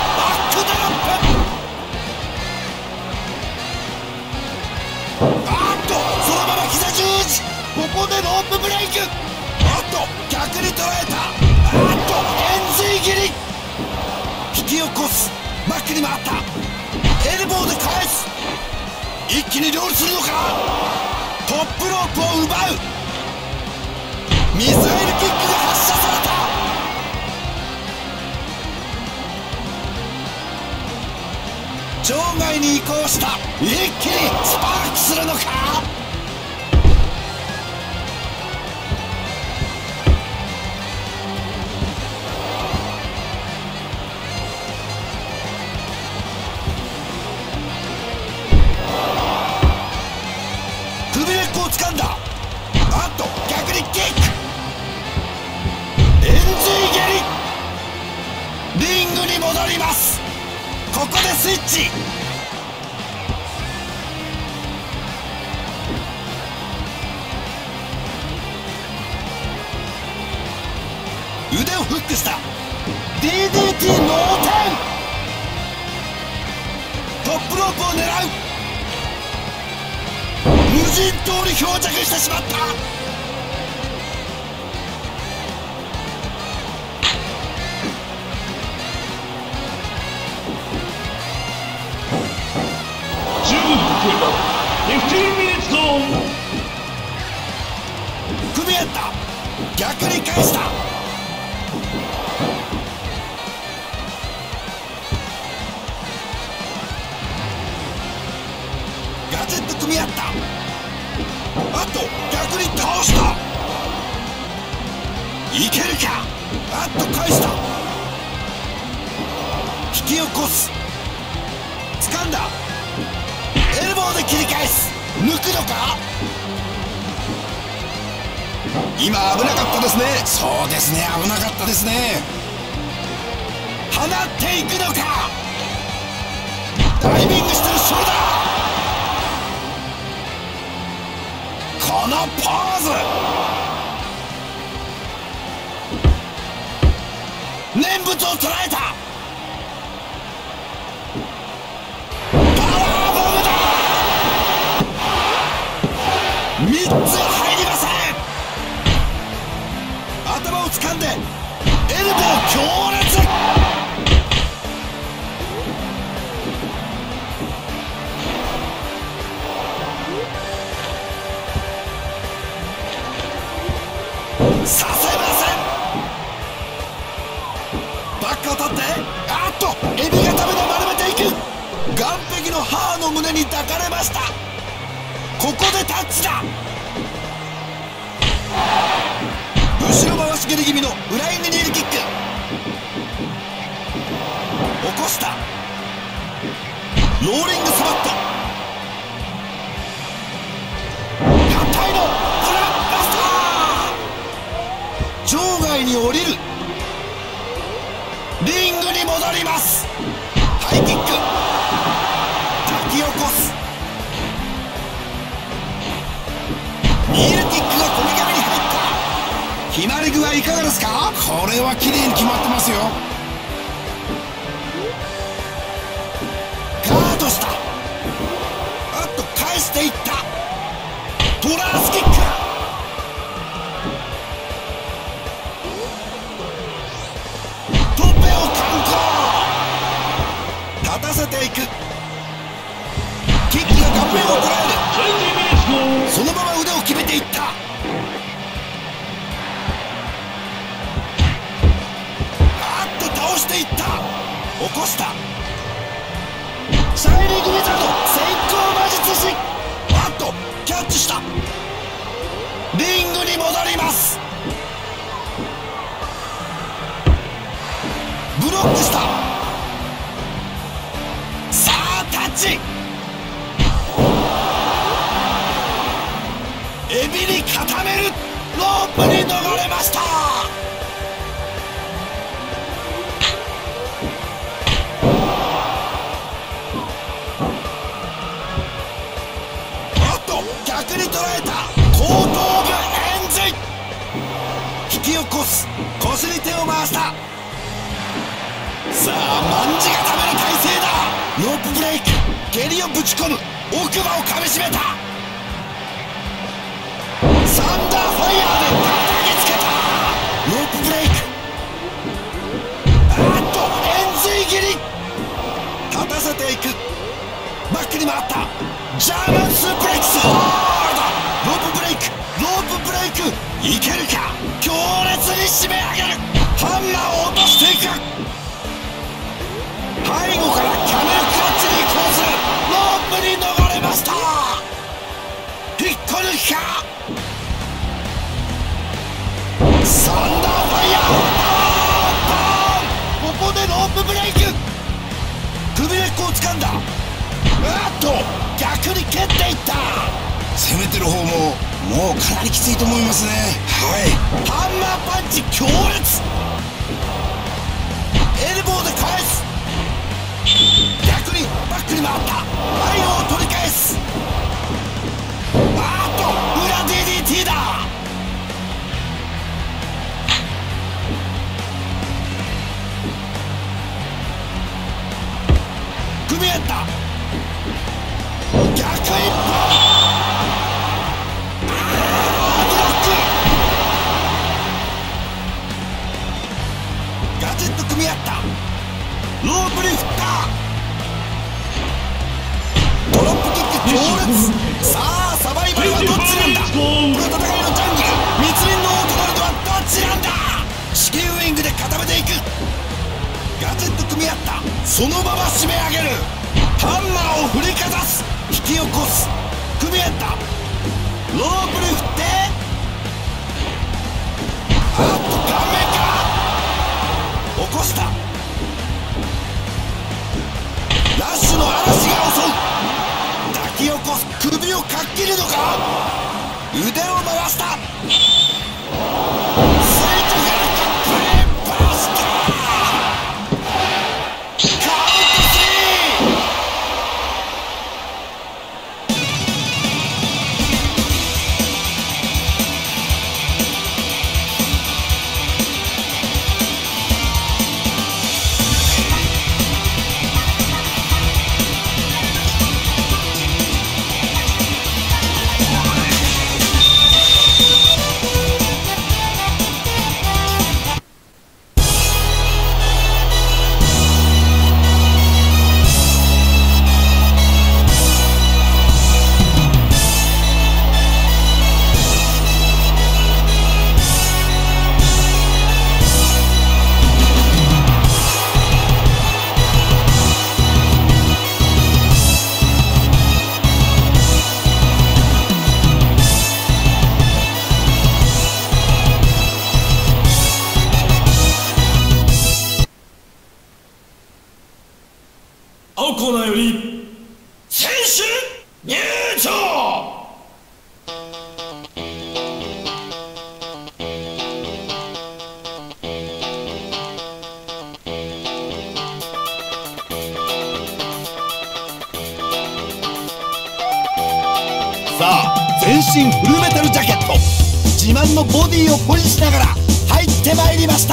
プ。そのまま膝十字。ここでロープブレイク。逆に捉えた。円髄切り。引き起こす。バックに回った。エルボーで返す。一気に料理するのか。トップロープを奪う。ミサイルキックが発射された。場外に移行した。一気にスパークするのか。掴んだ。逆にキック。円髄蹴り。リングに戻ります。ここでスイッチ。腕をフックした。 DDT ノーテン。トップロープを狙う。無人島に漂着してしまった。組み合った。逆に返した。ガチッと組み合った。逆に倒した。いけるか。返した。引き起こす。掴んだ。エルボーで切り返す。抜くのか。今危なかったですね。そうですね、危なかったですね。放っていくのか。ダイビングしてるショルダー。このポーズ。念仏を捉えた。パワーボムだ。3つ入りません。頭を掴んでエルボー強烈。させません。バックを取って、エビ固めで丸めていく。岸壁の母の胸に抱かれました。ここでタッチだ。 後ろ回し蹴り気味のフライングニールキック。起こした。ローリングスマット。合体のブラックバスター。場外に降りる。リングに戻ります。ハイキック。抱き起こす。ニールキックがこめかみに入った。決まり具合いかがですか？ これは綺麗に決まってますよ。 ガードした。返していった。トラースキック。トペを敢行。立たせていく。キックが顔面を捉える。そのまま腕を決めていった。倒していった。起こした。シャイニングウィザード先行魔術師。キャッチした。リングに戻ります。ブロックした。さあタッチ。エビに固める。ロープに逃れました。逆に捉えた。後頭部エンジ。引き起こす。腰に手を回した。さあ卍固めの体勢だ。ロープブレイク。蹴りをぶち込む。奥歯をかみしめた。サンダーファイヤーで叩きつけた。ロープブレイク。円髄切り。立たせていく。バックに回った。ジャーマンスープレックス。ロープブレイク。ロープブレイク。いけるか。強烈に締め上げる。ハンマーを落としていく。背後からキャメルクラッチに移行する。ロープに逃れました。引っこ抜きか。サンダーファイヤー。ここでロープブレイク。首根っこを掴んだ。逆に蹴っていった。 攻めてる方ももうかなりきついと思いますね。はい。 ハンマーパンチ強烈。エルボーで返す。逆にバックに回った。背後を取り返す。裏 DDT だ。組み合った。逆一本。ブロック。ガチッと組み合った。ロープに振った。ドロップキック強烈。さあサバイバルはどっちなんだ。この戦いのジャングル。密林のオートバルドはどっちなんだ。至近ウイングで固めていく。ガチッと組み合った。そのまま締め上げる。ハンマーを振りかざす。引き起こす。組み合った。ロープに振って。顔面から起こした。ラッシュの嵐が襲う。抱き起こす。首をかっきるのか。腕を回した。スイートフラッグブレインバスター。カウント3。 青コーナーより選手入場。 さあ、全身フルメタルジャケット、自慢のボディを誇示しながら入ってまいりました。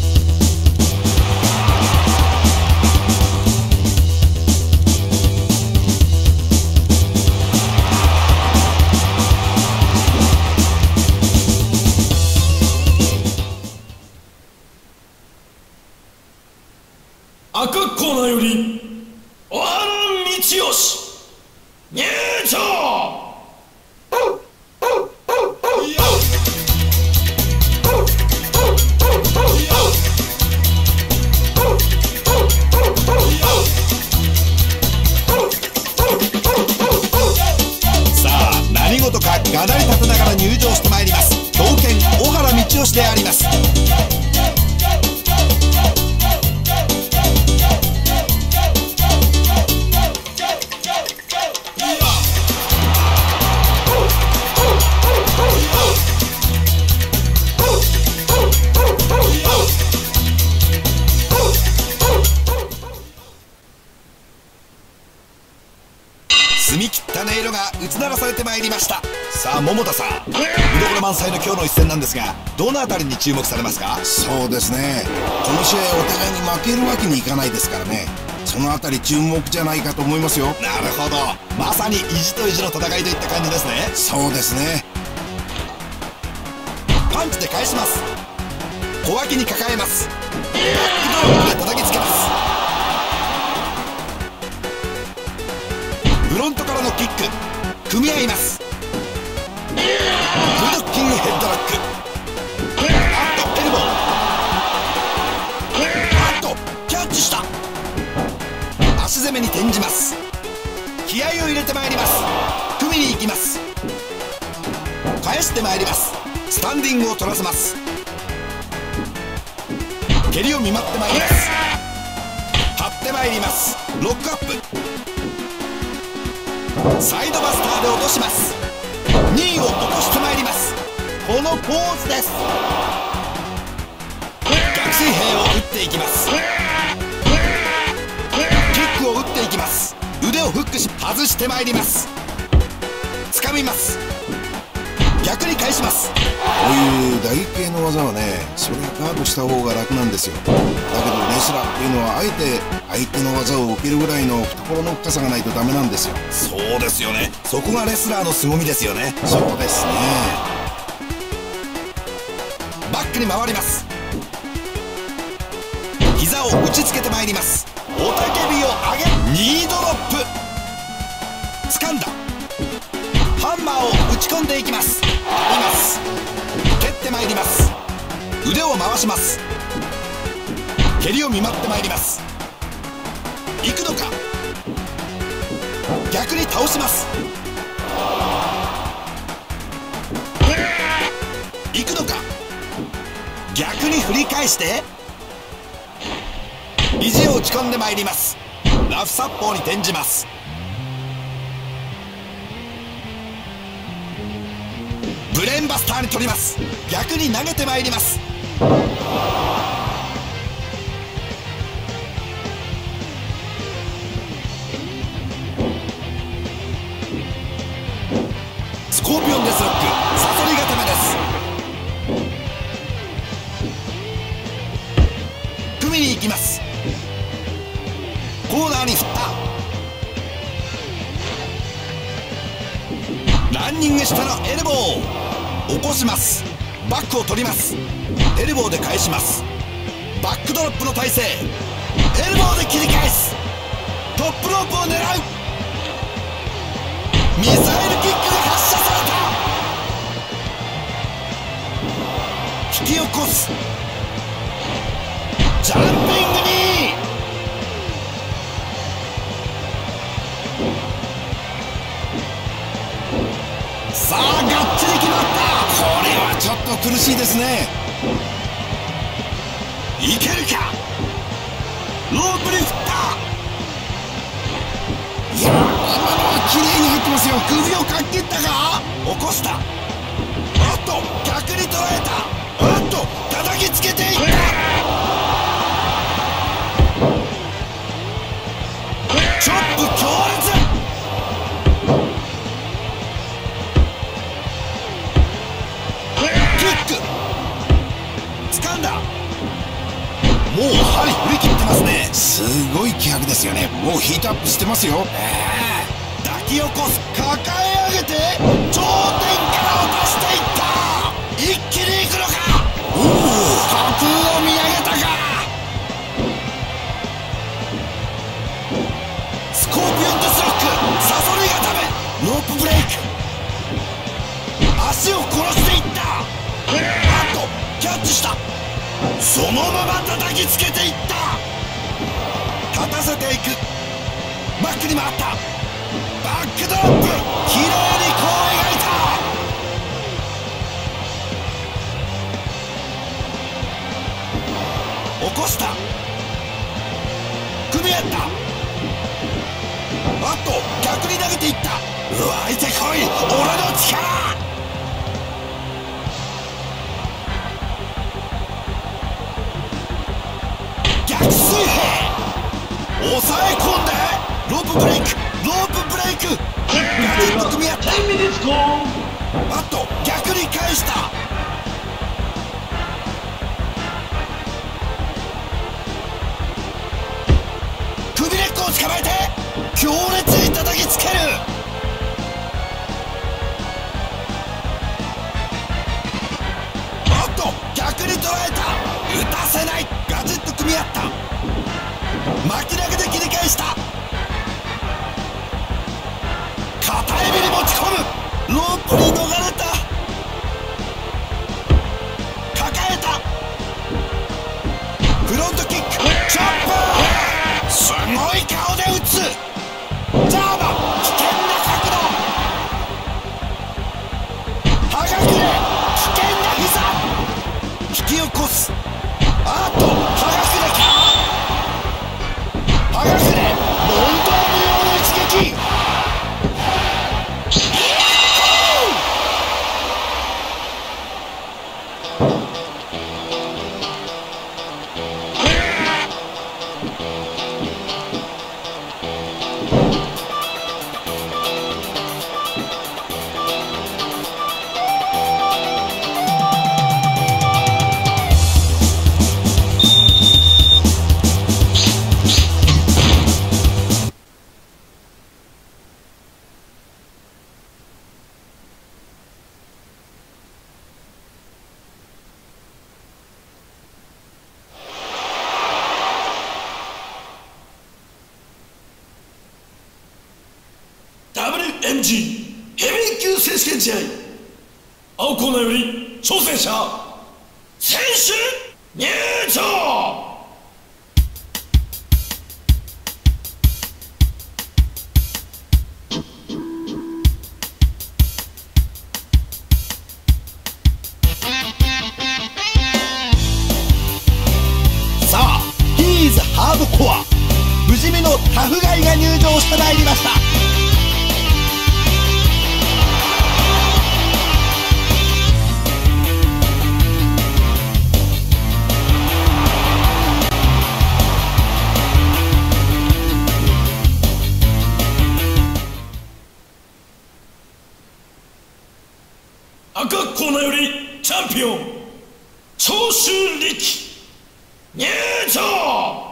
赤コーナーより小原道義入場。 さあ、何事かがなり立てながら入場してまいります。狂犬小原道義であります。澄み切った音色が打ち鳴らされてまいりました。さあ、桃田さん、見どころ満載の今日の一戦なんですが、どのあたりに注目されますか？ そうですね、この試合お互いに負けるわけにいかないですからね、そのあたり注目じゃないかと思いますよ。 なるほど、まさに意地と意地の戦いといった感じですね。 そうですね。 パンチで返します。小脇に抱えます。バックドロップで叩きつけます。フロントからのキック、組み合います。ブルドッキングヘッドロック、あっとエルボー、あっとキャッチした。足攻めに転じます。気合を入れてまいります。組みに行きます。返してまいります。スタンディングを取らせます。蹴りを見舞ってまいります。張ってまいります。ロックアップ、サイドバスターで落とします。2位を落としてまいります。このポーズです。逆水平を打っていきます。キックを打っていきます。腕をフックし外してまいります。掴みます。逆に返します。 こういう打撃系の技はね、それはガードした方が楽なんですよ。だけどレスラーっていうのはあえて相手の技を受けるぐらいの懐の深さがないとダメなんですよ。 そうですよね、そこがレスラーの凄みですよね。 そうですね。 バックに回ります。膝を打ちつけてまいります。雄たけびを上げ、2ドロップ、掴んだ。ハンマーを打ち込んでいきます。あります。蹴ってまいります。腕を回します。蹴りを見舞ってまいります。行くのか、逆に倒します。行くのか、逆に振り返して肘を打ち込んでまいります。ラフサッポーに転じます。ブレーンバスターに取ります。逆に投げてまいります。スコーピオンデスロック、サソリ固めです。組みに行きます。コーナーに振った。ランニング下のエルボー、起こします。バックを取ります。エルボーで返します。バックドロップの体勢、エルボーで切り返す。トップロープを狙う。ミサイルキックが発射された。引き起こす。ジャンピングにさあ、がっちり決まった。 これはちょっと苦しいですね。 いけるか。ロープに振った。 ますよ。 首をかっ切ったか。起こした。おっと逆に捉えた。おっと叩きつけていった。チョップ強烈。キック掴んだ。もう針振り切ってますね。 すごい気迫ですよね。もうヒートアップしてますよ。 抱き起こす。抱え上げて頂点から落としていった。一気に行くのか。おお、架空を見上げたか。スコーピオンデスロック、サソリ固め、ロープブレイク。足を殺していった。あっとキャッチした。そのまま叩きつけていった。立たせていく。バックに回った。バックドロップ、きれいにこう描いた。起こした。組み合った。あっと逆に投げていった。湧いてこい俺の力。逆水平抑え込んでロープブレイク、ロープブレイク。ガチッと組み合った。あっと逆に返した。首根っこを捕まえて強烈に叩きつける。あっと逆に捉えた。打たせない。ガチッと組み合った。巻き投げで切り返した。片指に持ち込む。ロープに逃れた。抱えた。フロントキック、チョップ。すごい顔で打つ。ジャーマン、危険な角度。歯がくれ、危険な膝。引き起こす。あっと歯がくれか。歯がくれ、問答無用の一撃。 WMG ヘビー級選手権試合、青コーナーより挑戦者選手入場。 さあ、ヒーズハードコア不死身のタフガイが入場してまいりました。 赤コーナーよりチャンピオン長州力入場。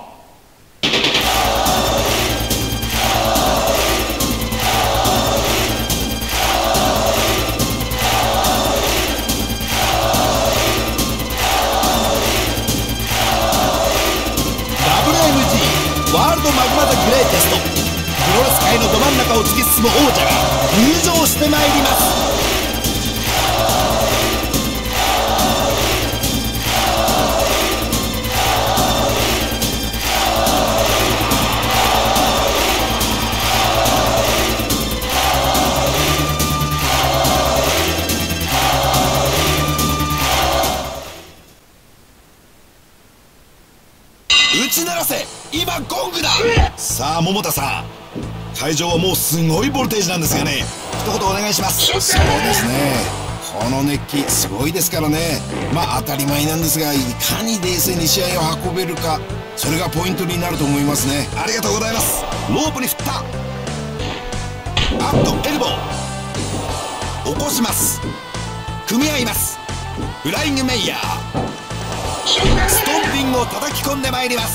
ワールドマグマ・ザ・グレイテスト、プロレス界のど真ん中を突き進む王者が入場してまいります。打ち鳴らせ、今ゴングだ。さあ桃田さん、 会場はもうすごいボルテージなんですがね、一言お願いします。 そうですね、この熱気すごいですからね。まあ当たり前なんですが、いかに冷静に試合を運べるか、それがポイントになると思いますね。 ありがとうございます。ロープに振った。アッとエルボー起こします。組み合います。フライングメイヤーストンピングを叩き込んでまいります。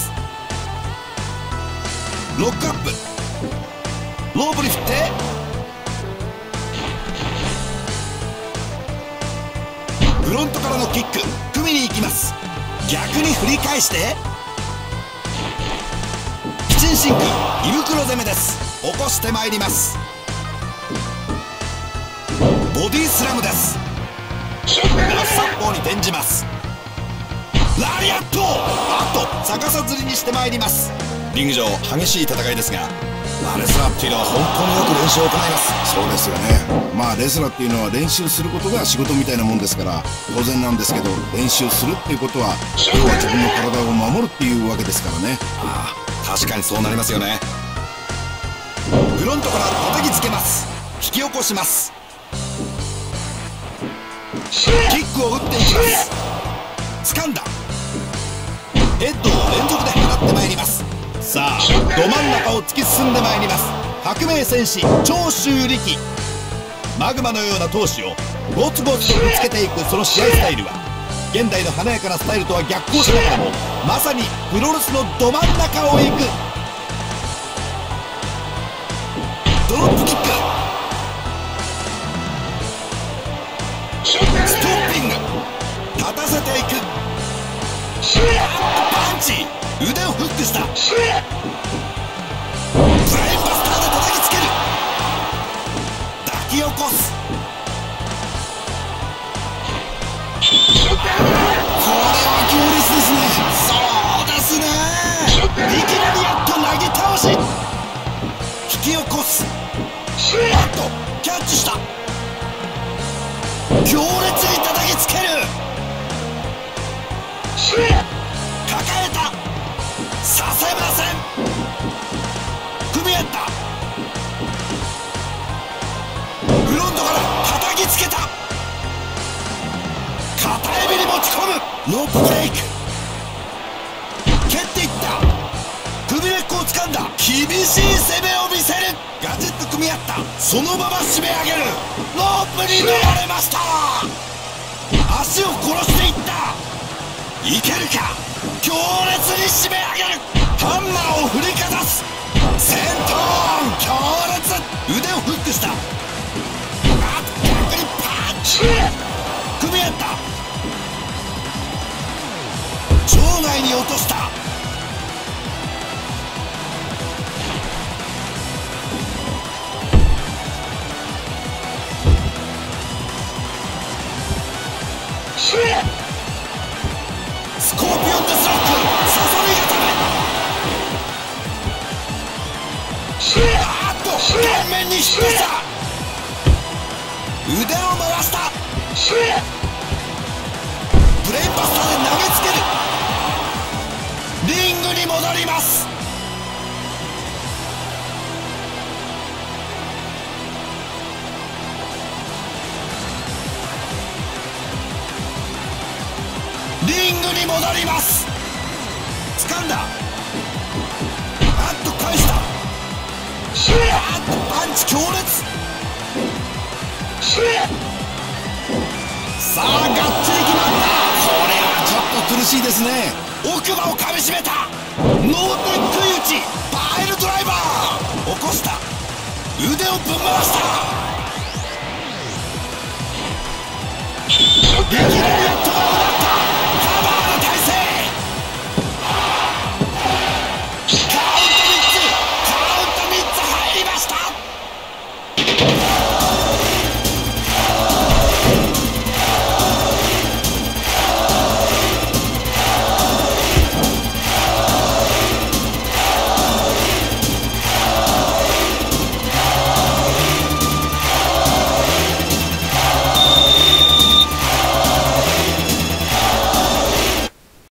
ロックアップ、ロープに振ってフロントからのキック、組みに行きます。逆に振り返してキチンシンク、胃袋攻めです。起こしてまいります。ボディスラムです。ラフ殺法に転じます。ラリアット、あっと逆さ吊りにしてまいります。リング上激しい戦いですが、レスラーっていうのは本当によく練習を行います。 そうですよね。まあレスラーっていうのは練習することが仕事みたいなもんですから当然なんですけど、練習するっていうことは要は自分の体を守るっていうわけですからね。 ああ、確かにそうなりますよね。フロントから叩きつけます。引き起こします。キックを打っていきます。掴んだ。ヘッドを連続で放ってまいります。さあど真ん中を突き進んでまいります。革命戦士長州力、マグマのような闘志をゴツゴツとぶつけていくその試合スタイルは現代の華やかなスタイルとは逆行しながらもまさにプロレスのど真ん中を行く。ドロップキック、ストッピング、立たせていく。パンチ、腕をフックした。ブレインバスターで叩きつける。抱き起こす。これは強烈ですね。そうですね、いきなりやっと投げ倒し引き起こす。あっとキャッチした。強烈に叩きつける。抱えた。させません。組み合った。フロントから叩きつけた。片指に持ち込む。ロープブレイク、蹴っていった。首根っこを掴んだ。厳しい攻めを見せる。ガジェット組み合った。そのまま締め上げる。ロープに乗られました。足を殺していった。いけるか。強烈に締め上げる。ハンマーを振りかざす。セントーン強烈。腕をフックした。逆にパンチ。組み合った。場外に落とした。スコーピオンデスロック、サソリ固め。あっと顔面に引きした。腕を回した。ブレインバスターで投げつける。リングに戻ります。リングに戻ります。掴んだ。あっと返した。あっとパンチ強烈。さあがっちり決まった。これはちょっと苦しいですね。奥歯をかみしめた。ノーテック打ち、パイルドライバー起こした。腕をぶん回した。